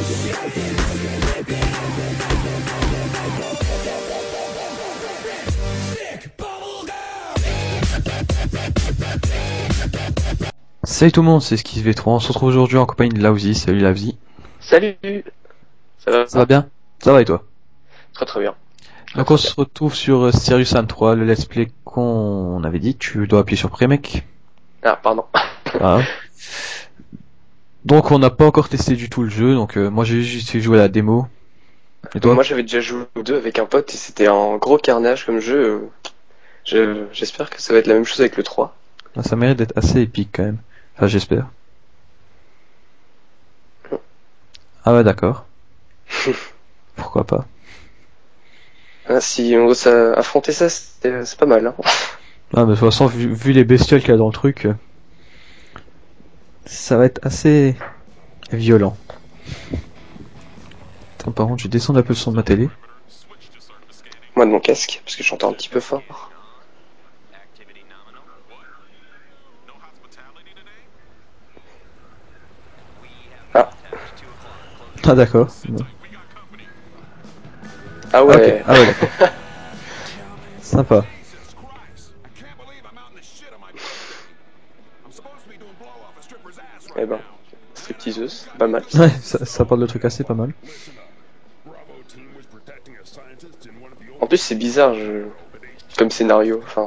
Salut tout le monde, c'est SkizV3, on se retrouve aujourd'hui en compagnie de Laouzi. Salut Laouzi. Salut. Ça va? Ça va bien? Ça va et toi? Très très bien. Donc on se retrouve sur Serious Sam 3, le let's play qu'on avait dit, tu dois appuyer sur Play mec. Ah, pardon. Ah. Donc on n'a pas encore testé du tout le jeu, donc moi j'ai juste fait jouer à la démo. Et toi? Moi j'avais déjà joué aux deux avec un pote et c'était un gros carnage comme jeu. J'espère que ça va être la même chose avec le 3. Ah, ça mérite d'être assez épique quand même. Enfin j'espère. Ah ouais d'accord. Pourquoi pas. Ah, si on veut affronter ça, c'est pas mal. Hein. Ah mais de toute façon vu les bestioles qu'il y a dans le truc, ça va être assez violent. Attends, par contre je vais descendre un peu le son de ma télé. Moi de mon casque, parce que j'entends un petit peu fort. Ah. Ah d'accord. Ah ouais. Okay. Ah ouais d'accord. Sympa. Eh ben, stripteaseuse, pas mal. Ouais, ça parle de trucs assez pas mal. En plus c'est bizarre comme scénario, enfin.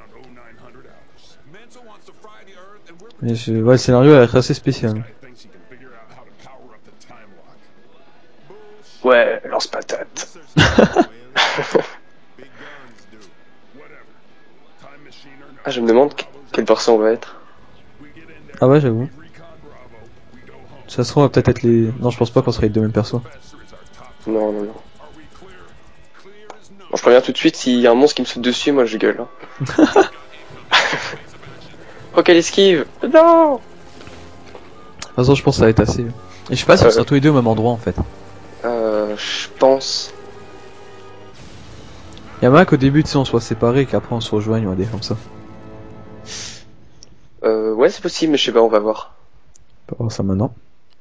Mais ouais, le scénario a l'air assez spécial. Ouais, lance-patate. Ah, je me demande quelle perso on va être. Ah ouais, j'avoue. Ça se trouve, on va peut-être être les... Non, je pense pas qu'on serait les deux mêmes persos. Non. Bon, je préviens tout de suite, s'il y a un monstre qui me saute dessus, moi je gueule. Hein. Oh, quelle esquive! Non! De toute façon, je pense que ça va être assez... Et je sais pas si on sera tous les deux au même endroit, en fait. Je pense. Il y a moyen qu'au début, tu sais, on soit séparés et qu'après on se rejoigne ou un des comme ça. Ouais, c'est possible, mais je sais pas, on va voir. On va voir ça maintenant.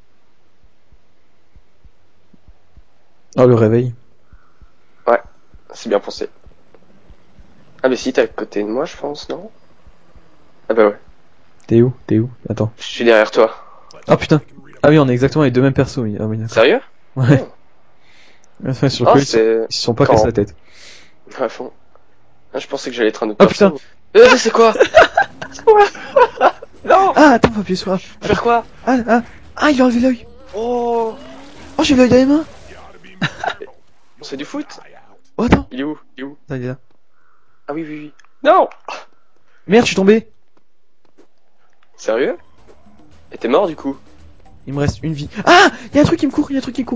Oh, le réveil. Ouais, c'est bien pensé. Ah, mais si, t'es à côté de moi, je pense, non? Ah bah ouais. T'es où? Attends. Je suis derrière toi. Ah putain. Ah oui, on est exactement les deux mêmes persos, oui. Ah oui, d'accord. Sérieux? Ouais. Oh. Enfin, sur le coup, ils se sont pas cassés la tête. À fond. Ah, je pensais que j'allais être un autre Oh perso. putain. C'est quoi? C'est quoi? Non! Ah, attends, on va appuyer sur A. Faire quoi? Ah, il a enlevé l'œil. Oh! Oh, j'ai l'œil dans les mains. On fait du foot? Oh, attends. Il est où? Ah, il est là. Ah oui. Non! Merde, je suis tombé. Sérieux? Et t'es mort du coup? Il me reste une vie. Ah, il y a un truc qui me court,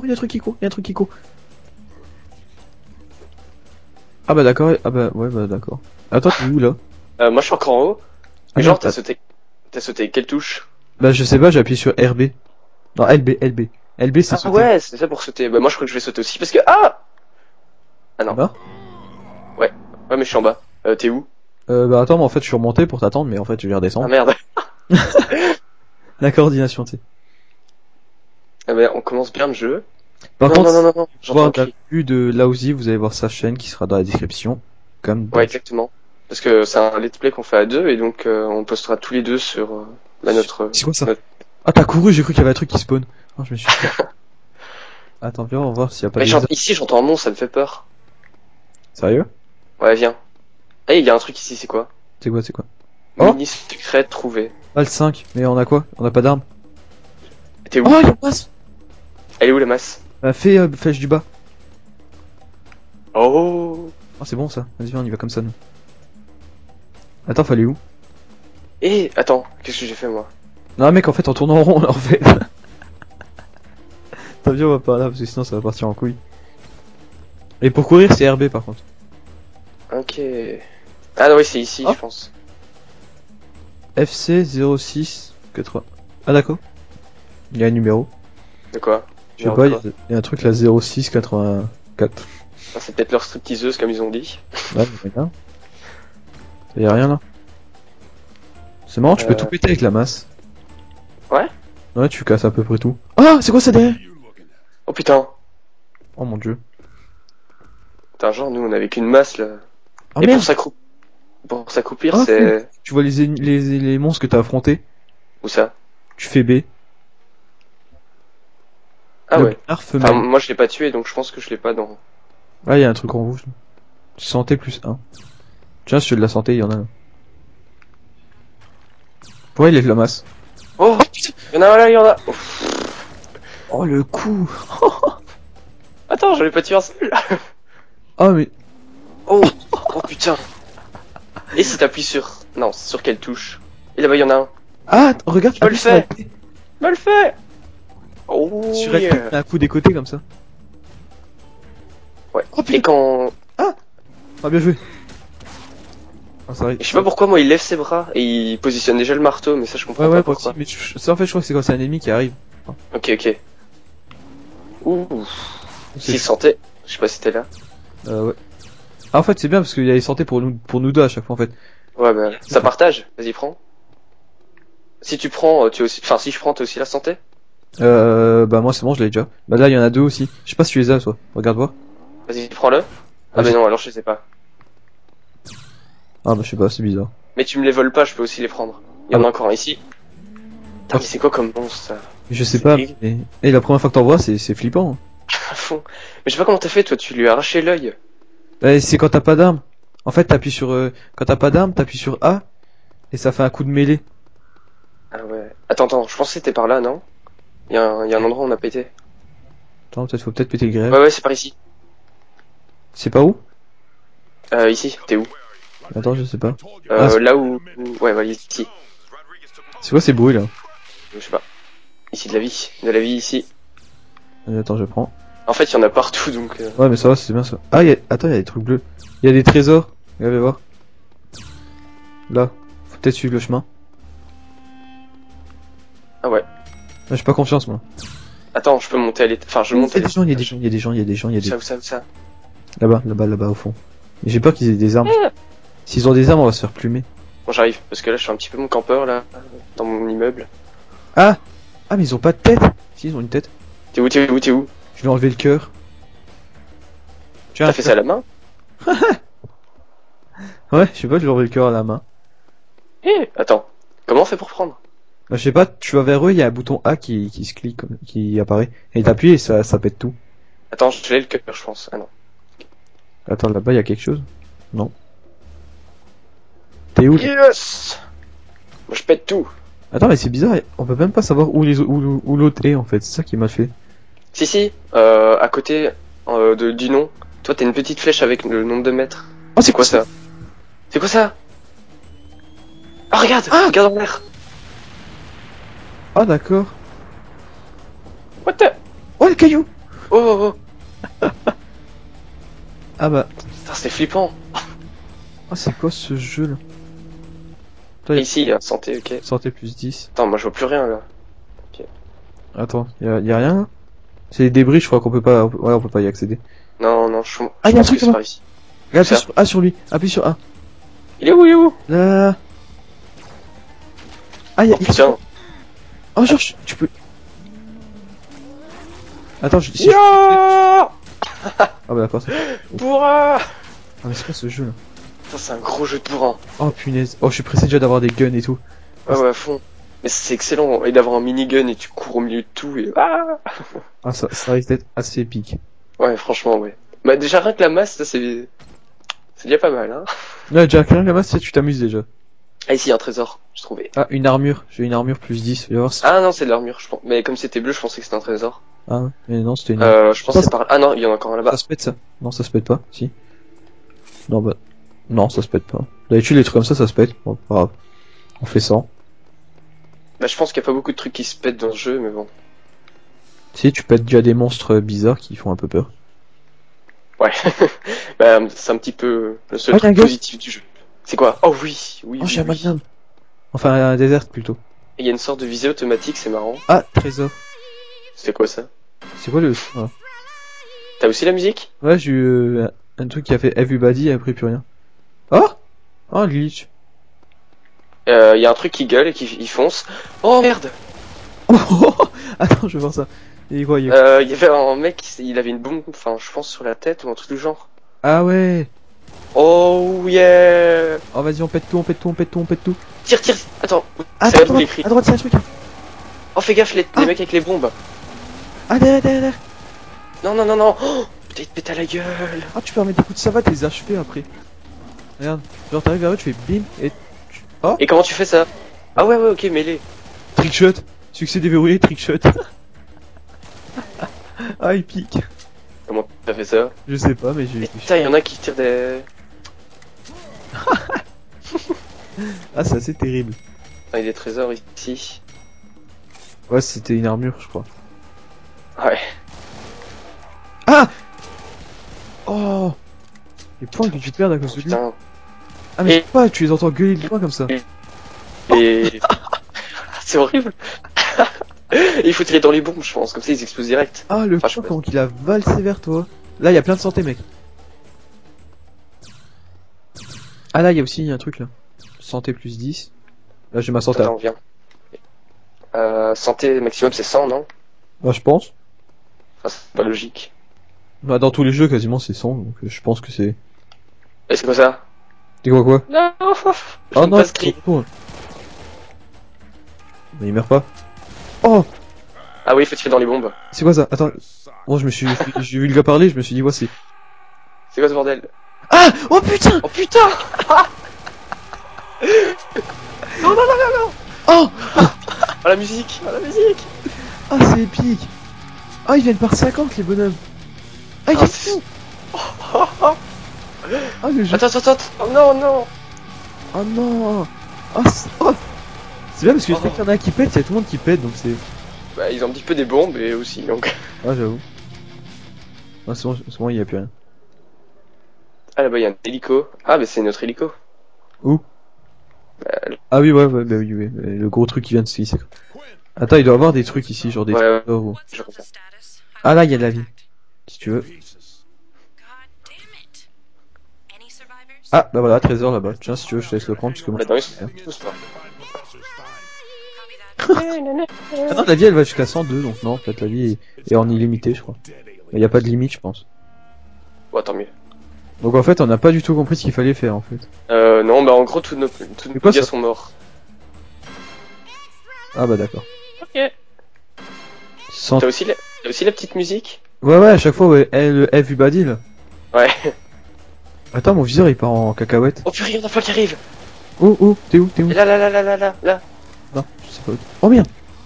Ah bah d'accord, ah bah ouais bah d'accord. Attends, t'es où là? Moi je suis encore en haut. Ah, Genre non, t'as sauté quelle touche? Bah je sais pas, j'ai appuyé sur RB. Non, LB. LB c'est Ah sauter. ouais, c'est ça pour sauter. Bah moi je crois que je vais sauter aussi parce que ah non. Bah Ouais, mais je suis en bas. T'es où? bah attends, mais en fait je suis remonté pour t'attendre, mais en fait je vais redescendre. Ah merde. La coordination, tu sais. Ah bah on commence bien le jeu. Par contre, non. voir J'entends la vue de Laouzi, vous allez voir sa chaîne qui sera dans la description. Comme Ouais, exactement. Parce que c'est un let's play qu'on fait à deux et donc on postera tous les deux sur notre. C'est quoi ça? Ah t'as couru, j'ai cru qu'il y avait un truc qui spawn. Oh, je me suis fait... Attends, viens, on va voir s'il y a pas Mais des... ici j'entends un monstre, ça me fait peur. Sérieux? Ouais, viens. Eh, il y a un truc ici, c'est quoi? C'est quoi? Oh, Mini secret trouvé. ah le 5, mais on a quoi? On a pas d'armes. T'es où? Oh, il y a une masse. Elle est où la masse? Fais flèche du bas. Oh. Oh c'est bon ça, vas-y viens, on y va comme ça nous. Attends, fallait où? Eh, attends, qu'est-ce que j'ai fait moi? Non mec, en fait en tournant en rond on en fait. T'as vu, on va pas là parce que sinon ça va partir en couille. Et pour courir c'est RB par contre. Ok. Ah non oui c'est ici Oh. je pense. FC 06 80. Ah d'accord. Il y a un numéro. De quoi? Je sais pas, il y a un truc là 06 84. Ah, c'est peut-être leur stripteaseuse comme ils ont dit. Ouais, mais rien. Y a rien là. C'est marrant, tu peux tout péter avec la masse. Ouais? Ouais, tu casses à peu près tout. Ah, c'est quoi ça derrière? Oh putain. Oh mon dieu. Putain, genre, nous, on avait qu'une masse, là. Oh Et merde. pour s'accroupir, Ah, c'est... Tu vois les monstres que t'as affrontés. Où ça? Tu fais B. Ah Le ouais. bâtard Enfin, femelle. moi, je l'ai pas tué, donc je pense que je l'ai pas dans... Ah, il y a un truc en rouge. Santé plus 1. Tiens, sur de la santé, il y en a un. Ouais, il lève la masse. Oh, putain. Il y en a un là, il y en a... Oh. Oh, le coup. Attends, j'en ai pas tué un seul. Ah, mais... Oh, oh putain. Et si t'appuies sur... Non, sur quelle touche? Et là-bas, il y en a un. Ah, regarde, Je me le appuie sur fais. LT. Me le fait. Oh, Sur LT, yeah. mets un coup des côtés comme ça. Ouais. Oh, putain. Et quand... Ah, bien joué. Ah, ça arrive. Je sais pas pourquoi, moi, il lève ses bras et il positionne déjà le marteau, mais ça, je comprends Ouais, pas ouais, pourquoi. mais ça, en fait, je crois que c'est quand c'est un ennemi qui arrive. Ok, ok. Ouh. C'est- S'il sentait... Je sais pas si c'était là. Ouais. Ah, en fait, c'est bien parce qu'il y a les santé pour nous deux à chaque fois, en fait. Ouais, bah... Ça partage. Vas-y, prends. Si tu prends, tu as aussi... Enfin, si je prends, t'as aussi la santé? Bah, moi, c'est bon, je l'ai déjà. Bah, là, il y en a deux aussi. Je sais pas si tu les as, toi. Regarde voir. Vas-y, prends-le. Ah, Vas-y. bah non, alors je sais pas. Ah, bah, je sais pas, c'est bizarre. Mais tu me les voles pas, je peux aussi les prendre. Il y en a encore un ici. Putain, Ah. mais c'est quoi comme monstre, ça? Je sais C'est pas, horrible. mais... Et la première fois que t'en vois, c'est flippant. À fond. Mais je sais pas comment t'as fait, toi, tu lui as arraché l'œil. C'est quand t'as pas d'arme. En fait, t'appuies sur... Quand t'as pas d'arme, t'appuies sur A, et ça fait un coup de mêlée. Ah ouais. Attends, je pense que c'était par là, non? Il y a un endroit où on a pété. Attends, faut peut-être péter le grève. Ouais, c'est par ici. C'est pas où? Ici, t'es où? Attends, je sais pas. Ah, c'est- Là où... Ouais, voilà, ici. C'est quoi ces bruits, là? Je sais pas. Ici, de la vie. De la vie, ici. Attends, je prends. En fait, il y en a partout, donc... Ouais, mais ça va, c'est bien ça. Ah, attends, il y a des trucs bleus. Il y a des trésors. Regardez voir. Là. Faut peut-être suivre le chemin. Ah ouais. Ah, j'ai pas confiance, moi. Attends, je peux monter à l'étage. Enfin, je Il monte y à a des gens, il y a des gens, il y a des gens, il y a des gens, il y a des... Ça, où ça, où ça? Là-bas, au fond. Mais j'ai peur qu'ils aient des armes. S'ils ont des armes, on va se faire plumer. Bon, j'arrive, parce que là, je suis un petit peu mon campeur, là, dans mon immeuble. Ah! Ah, mais ils ont pas de tête! Si, ils ont une tête. T'es où? Je vais enlever le cœur. Tiens, T'as fait ça à la main? Ouais, je sais pas, je vais enlever le cœur à la main. Attends. Comment on fait pour prendre? Bah, je sais pas, tu vas vers eux, il y a un bouton A qui se clique, qui apparaît. Et t'appuies et ça pète tout. Attends, je l'ai le cœur, je pense. Ah non. Attends, là-bas, il y a quelque chose? Non. T'es où? Yes! Moi, je pète tout. Attends, mais c'est bizarre, on peut même pas savoir où l'autre est, en fait. C'est ça qui m'a fait. Si, à côté du nom. Toi, t'as une petite flèche avec le nombre de mètres. Oh, C'est quoi ça? C'est quoi ça? Ah, regarde! Regarde en l'air! Ah, d'accord. What the? Oh, le caillou! Oh! Ah bah, Putain, c'est flippant. ah, c'est quoi ce jeu, là? Attends, Et y a ici, il y a santé, ok. santé plus 10. Attends, moi, je vois plus rien, là. Attends, y a rien, là? C'est des débris, je crois qu'on peut pas, ouais, on peut pas y accéder. Non, je Ah, y a un pense que truc c'est là-bas. par ici. Regarde, Ça. appuie sur A sur lui, appuie sur A. Il est où? Là. Ah, Oh putain. Oh, genre, tu peux... Attends, si Ya! Ah bah d'accord, c'est... Bourra! Ah mais c'est quoi ce jeu là? Putain, c'est un gros jeu de bourrin. Oh punaise. Oh, je suis pressé déjà d'avoir des guns et tout. Ouais, à fond. Mais c'est excellent. Et d'avoir un minigun et tu cours au milieu de tout et... Ah! Ah, ça risque d'être assez épique. Ouais, franchement, ouais. Bah, déjà, rien que la masse, ça, c'est déjà pas mal, hein. Ouais, déjà, rien là-bas, tu t'amuses déjà. Ah, ici, il y a un trésor, j'ai trouvé. Ah, une armure. J'ai une armure plus 10. Viens voir ça. Ah non, c'est de l'armure, je pense. Mais comme c'était bleu, je pensais que c'était un trésor. Ah, mais non, c'était une... Je pensais par... Ah non, il y en a encore un là-bas. Ça se pète ça. Non, ça se pète pas. Si. Non, bah... Non, ça se pète pas. D'habitude, les trucs comme ça se pète. Bon, pas grave. On fait ça. Bah, je pense qu'il y a pas beaucoup de trucs qui se pètent dans ce jeu, mais bon. Si, tu pètes déjà des monstres bizarres qui font un peu peur. Ouais. Bah, c'est un petit peu le seul Oh, y a un truc gars. positif du jeu. C'est quoi? Oh oui, Oh, j'ai un magnum. Enfin, un désert plutôt. Il y a une sorte de visée automatique, c'est marrant. Ah, trésor. C'est quoi ça? C'est quoi le... Ah. T'as aussi la musique? Ouais, j'ai eu un truc qui a fait Everybody et après plus rien. Oh! Oh, glitch. Il y a un truc qui gueule et qui il fonce. Oh merde! Oh, attends, je vais voir ça. Et quoi, Il y avait un mec, il avait une bombe, enfin, je pense, sur la tête ou un truc du genre. Ah ouais. Oh yeah! Oh vas-y, on pète tout, on pète tout, on pète tout, on pète tout. Tire, tire! Attends, Ah, c'est là où l'écrit. à droite, c'est un truc. Oh, fais gaffe, les mecs avec les bombes. Ah, derrière, derrière, derrière. Non, non, non, non! Oh, putain, il te pète à la gueule! Ah, tu peux remettre des coups de savate et les achever après. Regarde, genre t'arrives vers eux, tu fais bim et tu... Oh, Et comment tu fais ça? Ah ouais, ouais, ok, mêlée. trickshot. Succès déverrouillé, trickshot. Ah, il pique. Comment t'as fait ça? Je sais pas, mais j'ai... Putain, il y en a qui tirent des... Ah, c'est assez terrible. Ah, il y a des trésors ici. Ouais, c'était une armure, je crois. Ouais. Ah. Oh. Les points que tu te perds à cause de lui. Putain. Ah, mais Et- je sais pas, tu les entends gueuler de loin comme ça. Et... c'est horrible. Et il faut tirer dans les bombes, je pense, comme ça ils explosent direct. Ah, le Enfin, je point, sais pas. comment qu'il a valsé vers toi. Là, il y a plein de santé, mec. Ah, là, il y a aussi un truc, là. Santé plus 10. Là, j'ai ma santé. Attends, viens. Santé maximum c'est 100, non? Bah, je pense. Enfin, c'est pas logique. Bah, dans tous les jeux, quasiment, c'est 100, donc je pense que c'est... Et c'est quoi ça? C'est quoi? Non. Oh non, pas ce cri. Mais il meurt pas. Oh. Ah oui, il faut tirer dans les bombes. C'est quoi ça? Attends. Bon, j'ai vu le gars parler, je me suis dit, voici. C'est quoi ce bordel? Ah! Oh putain! Oh putain! Non, non, non, non, non! Oh! Oh la musique! Oh la musique! Ah, c'est épique! Ah, ils viennent par 50, les bonhommes! Ah, il Ah, est c'est- fou! Oh, oh, oh. Ah, le jeu! Attends, attends, attends! Oh non, non! Oh non! Oh, c'est bien parce que dès qu'il y en a un qui pète, il y a tout le monde qui pète, donc c'est... Bah, ils ont un petit peu des bombes et aussi, donc. Ah, j'avoue. Ah, c'est bon, il y a plus rien. Ah là-bas, il y a un hélico. Ah, mais c'est notre hélico. Où? Ah oui, ouais, bah oui, oui. Le gros truc qui vient de se glisser. Attends, il doit y avoir des trucs ici, genre des... Ouais, trésors ou- je reviens. Ah là, il y a de la vie. Si tu veux. Ah, bah voilà, trésor là-bas. Tiens, si tu veux, je te laisse le prendre, puisque moi... Là-dedans, ils sont tous morts. Ah non, la vie, elle va jusqu'à 102, donc non, peut-être la vie est en illimité, je crois. Il n'y a pas de limite, je pense. Bon, tant mieux. Donc en fait, on n'a pas du tout compris ce qu'il fallait faire, en fait. Non, bah en gros, tous nos quoi, gars ça sont morts. Ah bah d'accord. Ok. Cent- T'as aussi la petite musique? Ouais, ouais, à chaque fois, ouais, le F du badil. Ouais. Attends, mon viseur, il part en cacahuète. Oh purée, y'en a plein qui arrivent! Oh, oh, t'es où? T'es où? Et là, là, là, là, là, là, là. Non, je sais pas où. Oh merde!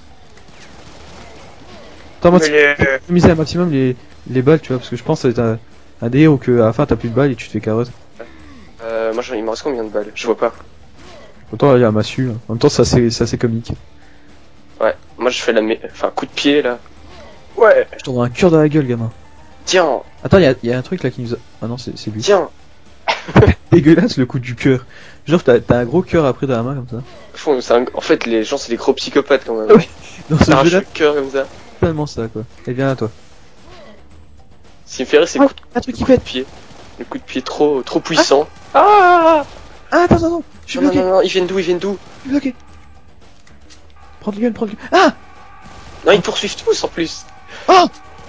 Attends, moi, Mais les- miser un maximum les balles, tu vois, parce que je pense que c'est un délire où que à la fin t'as plus de balles et tu te fais carotte. moi, il me reste combien de balles? Je vois pas. Pourtant, là, il y a un massue. Hein. En même temps, ça c'est comique. Ouais. Moi, je fais enfin, coup de pied, là. Ouais. Je t'envoie un cœur dans la gueule, gamin. Tiens, Attends, il y a un truc là qui nous a... Ah non, c'est lui. tiens. Dégueulasse le coup du cœur. Genre, t'as un gros cœur après dans la main comme ça. En fait, les gens, c'est des gros psychopathes quand même. Ah oui. Dans ce T'arraches jeu-là, le cœur comme ça. c'est tellement ça, quoi. Et viens à toi. Ce qui me fait rire, c'est Ah, le un truc qui coup de pète. pied. Le coup de pied trop puissant. Ah, Ah, attends, je suis non, non, bloqué, non, non, ils viennent d'où? je suis bloqué. Prends le gun, prends le gun. Ah! Non, ils poursuivent tous en plus. Oh!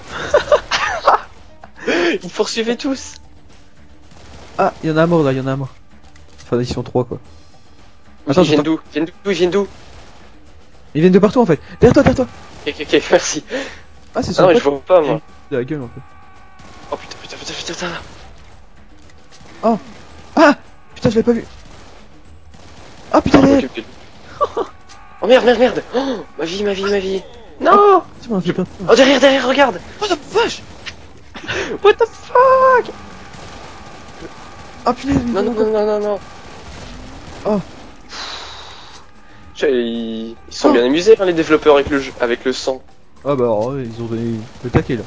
Ils poursuivaient tous. Ah, il y en a un mort là, il y en a un mort. Enfin, ils sont trois, quoi. Ils Attends, viennent j'entends- d'où? Ils viennent d'où? Ils viennent d'où? Ils viennent de partout, en fait. Derrière toi, derrière toi. Ok, merci. Ah, c'est Ah son non, mais pote je vois pas, moi. de la gueule, en fait. Oh putain, putain, putain, putain, putain. Ah! Putain, je l'avais pas vu. Ah, putain, Oh, derrière. ok, ok. Oh merde, merde, merde. Oh, ma vie, ma vie, ma vie. Non! Tu m'as fait peur. Oh, derrière, derrière, regarde. Oh la vache! What the fuck? Ah punaise! Non, non, non, non, non, non. Oh. Ils sont Oh. bien amusés, hein, les développeurs avec le jeu, avec le sang. Ah bah alors, ouais, ils ont donné le taquet là.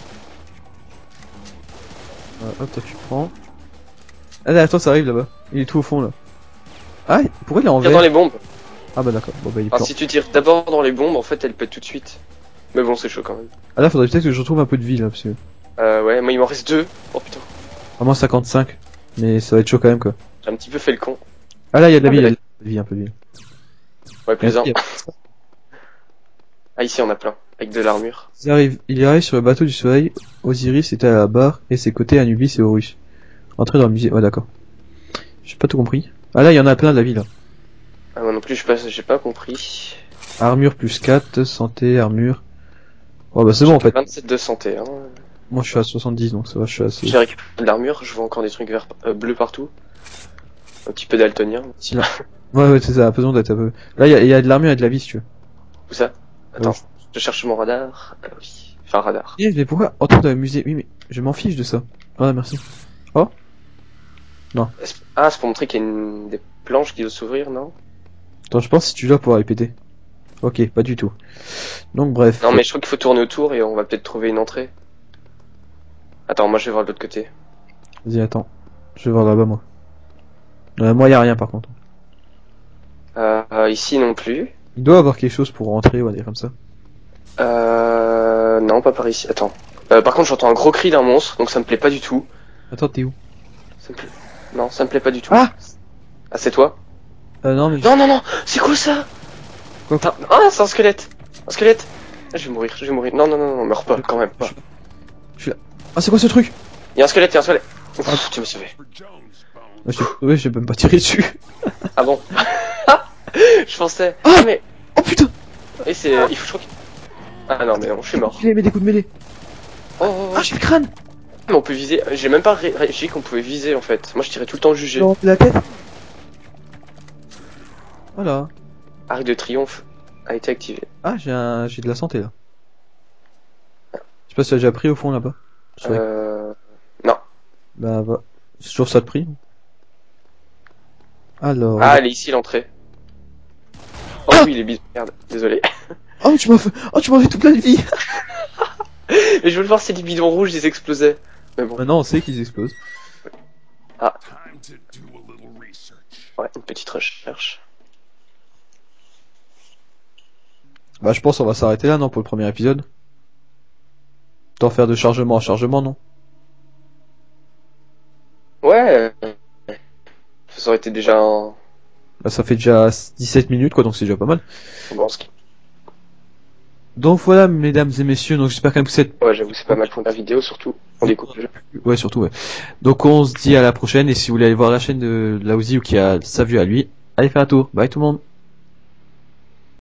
Hop, toi tu prends. Ah là, attends, ça arrive là-bas. Il est tout au fond là. Ah, pourquoi il est en Tire vert? dans les bombes. Ah bah d'accord, bon bah il est Enfin, plan. si tu tires d'abord dans les bombes, en fait, elles pètent tout de suite. Mais bon, c'est chaud quand même. Ah là, faudrait peut-être que je retrouve un peu de vie là, parce que... Ouais, moi il m'en reste 2. Oh putain, Vraiment 55. Mais ça va être chaud quand même quoi. j'ai un petit peu fait le con. Ah là, il y a de la Ah, vie, il y a mais de la vie, un peu de vie. Ouais, plus un. Il y a- Ah, ici on a plein. avec de l'armure. Il arrive sur le bateau du soleil, Osiris était à la barre, et ses côtés Anubis et Horus. Entrez dans le musée, ouais d'accord. J'ai pas tout compris. Ah là, il y en a plein de la ville. Ah, moi non plus, j'ai pas compris. Armure plus 4, santé, armure. Oh bah c'est bon en fait. 27 de santé, hein. Moi je suis à 70 donc ça va, je suis assez... J'ai récupéré de l'armure, je vois encore des trucs bleus partout. Un petit peu daltonien. Si là. Ouais c'est ça, a besoin d'être un peu... Là il y a de l'armure et de la vie si tu veux. Où ça? Attends, je cherche mon radar. Oui, enfin radar. Mais pourquoi entrer dans le musée? Oui mais je m'en fiche de ça. Ah merci. Oh. Ah, c'est pour montrer qu'il y a des planches qui doivent s'ouvrir, non? Attends, je pense que si tu dois pouvoir répéter. Ok, pas du tout. Donc bref. Non mais je crois qu'il faut tourner autour et on va peut-être trouver une entrée. Attends, moi je vais voir de l'autre côté. Vas-y attends. Je vais voir là-bas moi. Moi y a rien par contre. Ici non plus. Il doit avoir quelque chose pour rentrer ou aller comme ça. Non, pas par ici. Attends. Par contre, j'entends un gros cri d'un monstre, donc ça me plaît pas du tout. Attends, t'es où? Ça me plaît... Non, ça me plaît pas du tout. Ah, c'est toi? non mais... Non, c'est quoi ça? Quoi? Ah, c'est un squelette. Un squelette. Ah, je vais mourir. Non, meurs pas, quand même. Je suis là. Ah c'est quoi ce truc? Il y a un squelette. Ouf, tu m'as sauvé. J'ai même pas tiré dessus. Ah bon? Je pensais. Ah mais... Oh putain. Et c'est... Il faut... Ah non, mais non, je suis mort. Il met des coups de mêlée. Oh. Ah j'ai le crâne. Mais on peut viser. J'ai même pas réagi qu'on pouvait viser en fait. Moi je tirais tout le temps juger. Non, la tête. Voilà. Arc de triomphe a été activé. Ah j'ai de la santé là. Je sais pas si tu as déjà pris au fond là-bas. Non. Bah va. C'est toujours ça de prix. Alors. Ah, elle est ici l'entrée. Oh oui, les bidons. Merde, désolé. Oh tu m'as fait toute la vie. Mais je veux voir si les bidons rouges ils explosaient. Mais bon. Maintenant on sait qu'ils explosent. Ah. Ouais, une petite recherche. Bah je pense qu'on va s'arrêter là non pour le premier épisode. T'en faire de chargement en chargement non? Ouais. Ça aurait été déjà un... Bah ça fait déjà 17 minutes quoi donc c'est déjà pas mal. Bon, ski. Donc voilà mesdames et messieurs, donc j'espère quand même que cette... Ouais, j'avoue c'est pas mal pour la vidéo surtout. On découpe le jeu. Ouais surtout ouais. Donc on se dit à la prochaine et si vous voulez aller voir la chaîne de Laouzi ou qui a sa vue à lui, allez faire un tour. Bye tout le monde.